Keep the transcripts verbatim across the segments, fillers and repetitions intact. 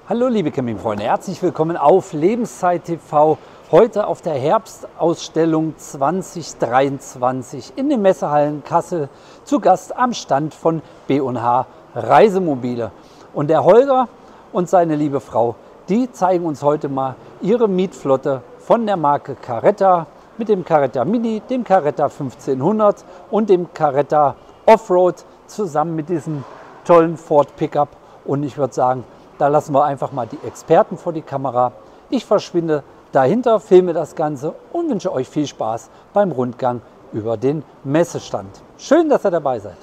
Hallo liebe Campingfreunde, herzlich willkommen auf Lebenszeit T V. Heute auf der Herbstausstellung zwanzig dreiundzwanzig in den Messehallen Kassel zu Gast am Stand von B und H Reisemobile. Und der Holger und seine liebe Frau, die zeigen uns heute mal ihre Mietflotte von der Marke Caretta mit dem Caretta Mini, dem Caretta fünfzehnhundert und dem Caretta Offroad zusammen mit diesem tollen Ford Pickup. Und ich würde sagen, da lassen wir einfach mal die Experten vor die Kamera. Ich verschwinde dahinter, filme das Ganze und wünsche euch viel Spaß beim Rundgang über den Messestand. Schön, dass ihr dabei seid.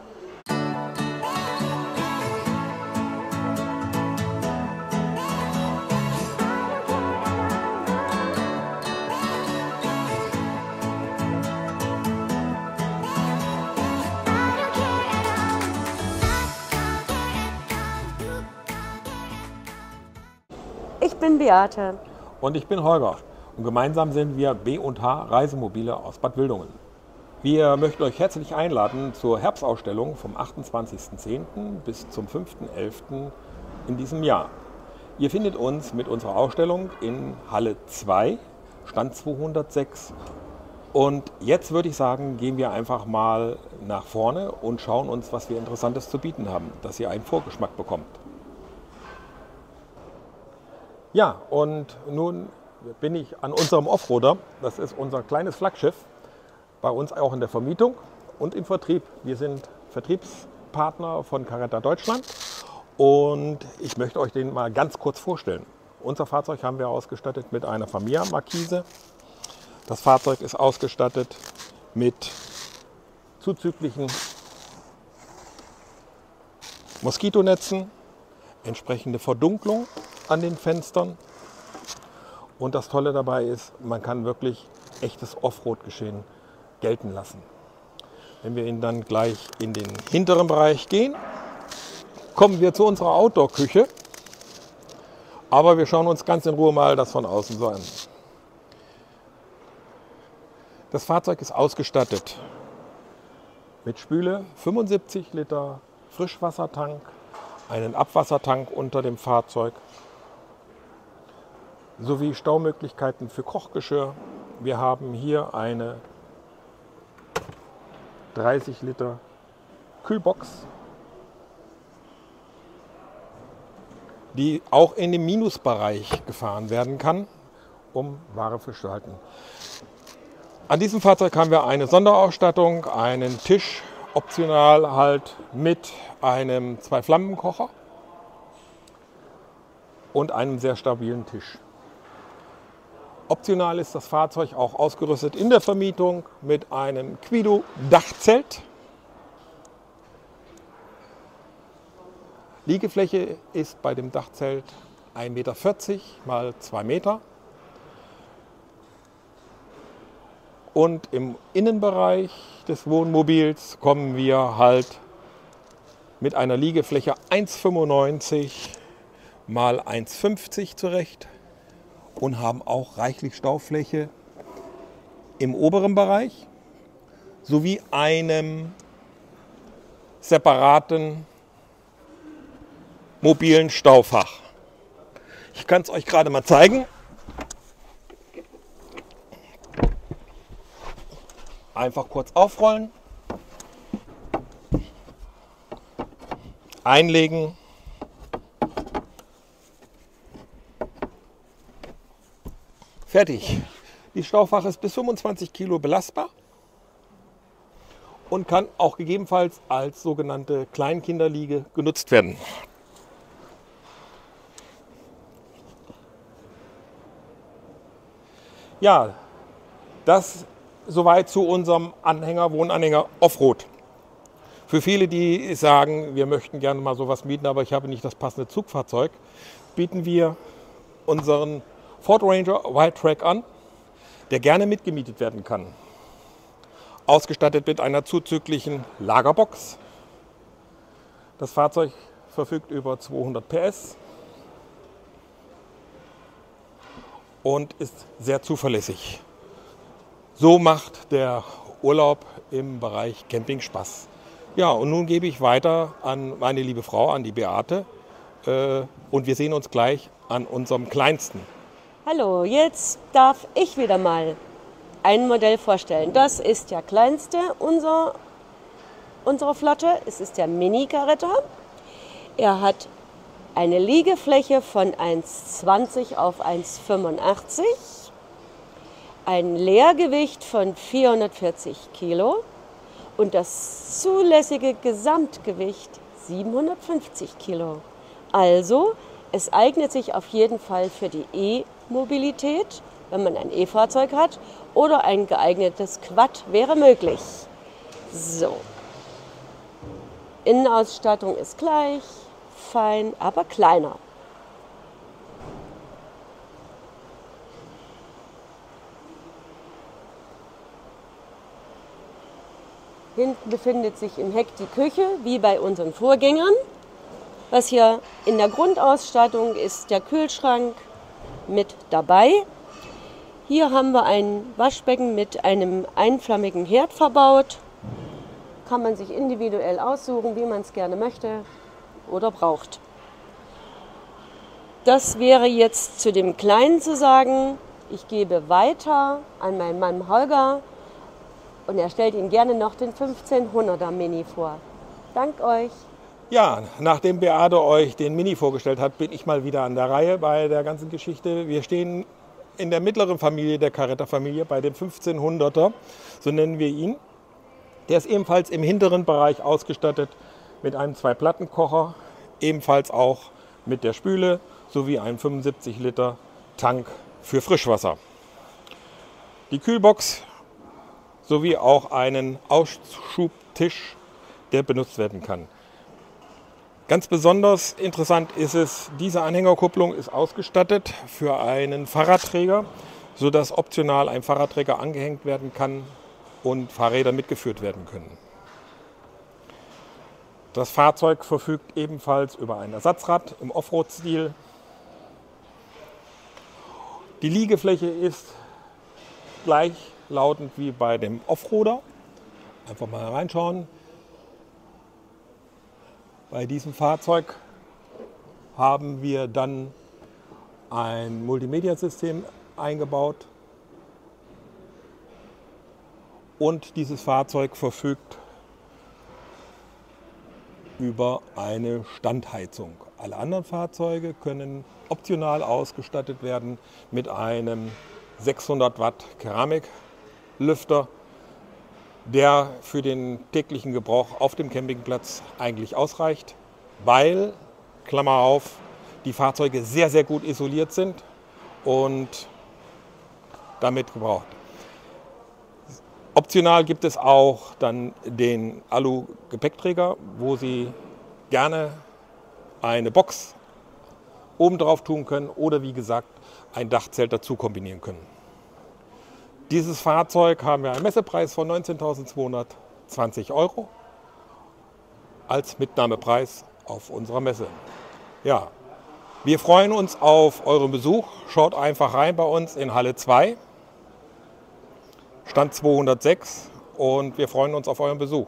Ich bin Beate. Und ich bin Holger. Und gemeinsam sind wir B und H Reisemobile aus Bad Wildungen. Wir möchten euch herzlich einladen zur Herbstausstellung vom achtundzwanzigsten zehnten bis zum fünften elften in diesem Jahr. Ihr findet uns mit unserer Ausstellung in Halle zwei, Stand zweihundertsechs. Und jetzt würde ich sagen, gehen wir einfach mal nach vorne und schauen uns, was wir Interessantes zu bieten haben, dass ihr einen Vorgeschmack bekommt. Ja, und nun bin ich an unserem Offroader. Das ist unser kleines Flaggschiff, bei uns auch in der Vermietung und im Vertrieb. Wir sind Vertriebspartner von Caretta Deutschland und ich möchte euch den mal ganz kurz vorstellen. Unser Fahrzeug haben wir ausgestattet mit einer Familia-Markise. Das Fahrzeug ist ausgestattet mit zuzüglichen Moskitonetzen, entsprechende Verdunklung an den Fenstern. Und das Tolle dabei ist, man kann wirklich echtes Offroad-Geschehen gelten lassen. Wenn wir ihn dann gleich in den hinteren Bereich gehen, kommen wir zu unserer Outdoor-Küche. Aber wir schauen uns ganz in Ruhe mal das von außen so an. Das Fahrzeug ist ausgestattet mit Spüle, fünfundsiebzig Liter Frischwassertank, einen Abwassertank unter dem Fahrzeug, sowie Staumöglichkeiten für Kochgeschirr. Wir haben hier eine dreißig Liter Kühlbox, die auch in den Minusbereich gefahren werden kann, um Ware frisch zu halten. An diesem Fahrzeug haben wir eine Sonderausstattung, einen Tisch, optional halt mit einem Zwei-Flammenkocher und einem sehr stabilen Tisch. Optional ist das Fahrzeug auch ausgerüstet in der Vermietung mit einem Quido-Dachzelt. Liegefläche ist bei dem Dachzelt ein Meter vierzig mal zwei Meter. Und im Innenbereich des Wohnmobils kommen wir halt mit einer Liegefläche eins Komma fünfundneunzig mal eins Komma fünfzig zurecht. Und haben auch reichlich Staufläche im oberen Bereich sowie einem separaten mobilen Staufach. Ich kann es euch gerade mal zeigen. Einfach kurz aufrollen, einlegen. Fertig. Die Staufach ist bis fünfundzwanzig Kilo belastbar und kann auch gegebenenfalls als sogenannte Kleinkinderliege genutzt werden. Ja, das soweit zu unserem Anhänger, Wohnanhänger Offroad. Für viele, die sagen, wir möchten gerne mal sowas mieten, aber ich habe nicht das passende Zugfahrzeug, bieten wir unseren Ford Ranger Wildtrak an, der gerne mitgemietet werden kann. Ausgestattet mit einer zuzüglichen Lagerbox. Das Fahrzeug verfügt über zweihundert P S und ist sehr zuverlässig. So macht der Urlaub im Bereich Camping Spaß. Ja, und nun gebe ich weiter an meine liebe Frau, an die Beate, äh, und wir sehen uns gleich an unserem kleinsten. Hallo, jetzt darf ich wieder mal ein Modell vorstellen. Das ist der kleinste unserer, unserer Flotte. Es ist der Mini Caretta. Er hat eine Liegefläche von eins Komma zwanzig auf eins Komma fünfundachtzig, ein Leergewicht von vierhundertvierzig Kilo und das zulässige Gesamtgewicht siebenhundertfünfzig Kilo. Also, es eignet sich auf jeden Fall für die E-Mobilität, wenn man ein E-Fahrzeug hat, oder ein geeignetes Quad wäre möglich. So. Innenausstattung ist gleich, fein, aber kleiner. Hinten befindet sich im Heck die Küche, wie bei unseren Vorgängern. Was hier in der Grundausstattung ist, der Kühlschrank mit dabei. Hier haben wir ein Waschbecken mit einem einflammigen Herd verbaut. Kann man sich individuell aussuchen, wie man es gerne möchte oder braucht. Das wäre jetzt zu dem Kleinen zu sagen. Ich gebe weiter an meinen Mann Holger und er stellt Ihnen gerne noch den fünfzehnhunderter Mini vor. Dank euch. Ja, nachdem Beate euch den Mini vorgestellt hat, bin ich mal wieder an der Reihe bei der ganzen Geschichte. Wir stehen in der mittleren Familie der Caretta-Familie bei dem fünfzehnhunderter, so nennen wir ihn. Der ist ebenfalls im hinteren Bereich ausgestattet mit einem Zwei-Platten-Kocher, ebenfalls auch mit der Spüle sowie einem fünfundsiebzig Liter Tank für Frischwasser. Die Kühlbox sowie auch einen Ausschubtisch, der benutzt werden kann. Ganz besonders interessant ist es, diese Anhängerkupplung ist ausgestattet für einen Fahrradträger, sodass optional ein Fahrradträger angehängt werden kann und Fahrräder mitgeführt werden können. Das Fahrzeug verfügt ebenfalls über ein Ersatzrad im Offroad-Stil. Die Liegefläche ist gleichlautend wie bei dem Offroader. Einfach mal reinschauen. Bei diesem Fahrzeug haben wir dann ein Multimedia-System eingebaut und dieses Fahrzeug verfügt über eine Standheizung. Alle anderen Fahrzeuge können optional ausgestattet werden mit einem sechshundert Watt Keramiklüfter, der für den täglichen Gebrauch auf dem Campingplatz eigentlich ausreicht, weil, Klammer auf, die Fahrzeuge sehr, sehr gut isoliert sind und damit gebraucht. Optional gibt es auch dann den Alu-Gepäckträger, wo Sie gerne eine Box oben drauf tun können oder wie gesagt ein Dachzelt dazu kombinieren können. Dieses Fahrzeug haben wir einen Messepreis von neunzehntausendzweihundertzwanzig Euro als Mitnahmepreis auf unserer Messe. Ja, wir freuen uns auf euren Besuch. Schaut einfach rein bei uns in Halle zwei, Stand zweihundertsechs und wir freuen uns auf euren Besuch.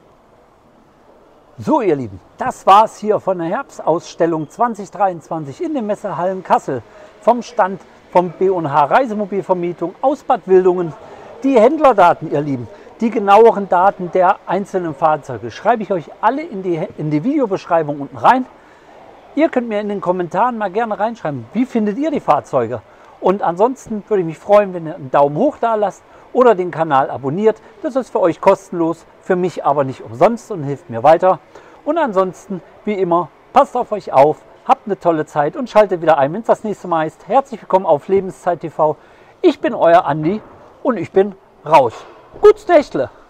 So ihr Lieben, das war's hier von der Herbstausstellung zwanzig dreiundzwanzig in den Messehallen Kassel vom Stand vom B und H Reisemobilvermietung aus Bad Wildungen. Die Händlerdaten, ihr Lieben, die genaueren Daten der einzelnen Fahrzeuge schreibe ich euch alle in die, in die Videobeschreibung unten rein. Ihr könnt mir in den Kommentaren mal gerne reinschreiben, wie findet ihr die Fahrzeuge? Und ansonsten würde ich mich freuen, wenn ihr einen Daumen hoch da lasst oder den Kanal abonniert. Das ist für euch kostenlos, für mich aber nicht umsonst und hilft mir weiter. Und ansonsten, wie immer, passt auf euch auf. Habt eine tolle Zeit und schaltet wieder ein, wenn es das nächste Mal ist. Herzlich willkommen auf Lebenszeit T V. Ich bin euer Andi und ich bin raus. Gutes Nächtle!